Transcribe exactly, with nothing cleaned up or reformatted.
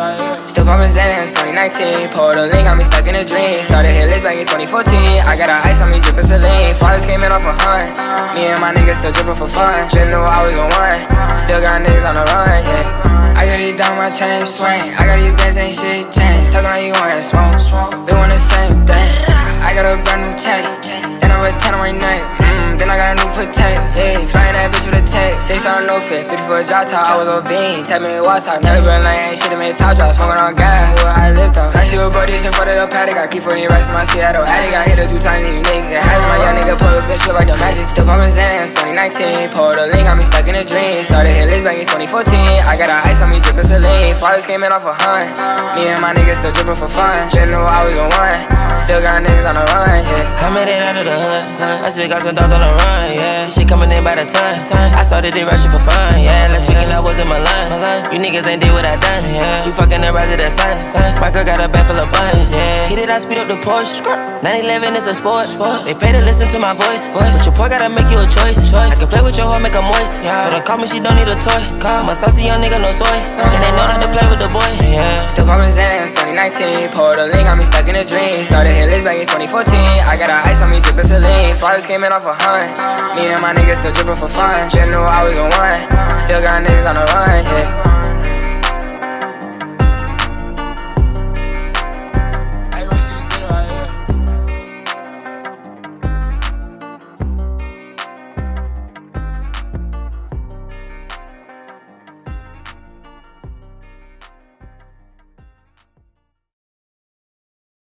Still poppin' Zans, twenty nineteen. Pulled a link, got me stuck in a dream. Started hit list back in twenty fourteen. I got a ice on me, drippin' saline. Fathers came in off a hunt. Me and my niggas still drippin' for fun. Just knew I was the one. Still got niggas on the run, yeah. I got these down, my chain swing. I got these bands, ain't shit changed. Talkin' like you wanna smoke. We want the same thing. I got a brand new tape, and I'm a ten on my neck. Mm, then I got a new potato, yeah. Flying that bitch with a tape. Say something no fit, fifty for a drop top. I was on bean, tap me water top. Never been like ain't shit to make top drop. Smoking on gas, what I lift up. I see what buddies in front of the paddock. I keep forty rest in my Seattle attic. I hit her two times, even niggas get hacked. My young nigga pull a bitch feel like the magic. Still poppin' Zans, twenty nineteen. Pulled a link, got me stuck in a dream. Started hit list back in twenty fourteen. I got a ice on me, drippin' saline. Fathers came in off a hunt. Me and my niggas still drippin' for fun. Just knew I was the one. Still got niggas on the run, yeah. I made it out of the hood, huh? I still got some dogs on the run, yeah. Shit coming in by the ton, ton. I started it rushing for fun, yeah. Last weekend I was in my line. You niggas ain't did what I done, yeah. You fucking the rise of the sun, sun. My girl got a bag full of buns, yeah. Hit it, I speed up the Porsche. nine eleven is a sport, sport. They pay to listen to my voice, voice. But your boy gotta make you a choice, choice. I can play with your hoe, make her moist, yeah. So don't call me, she don't need a toy. Call my saucy young nigga, no soy. And they know not to play with the boy, yeah. Still poppin' Zans, twenty nineteen. Pulled a link, got me stuck in a dream. Started hit list back in twenty fourteen. I got a ice on me, drippin' saline. Fathers came in off a hunt. Me and my niggas still drippin' for fun. Just knew I was the one. Still got niggas on the run, yeah.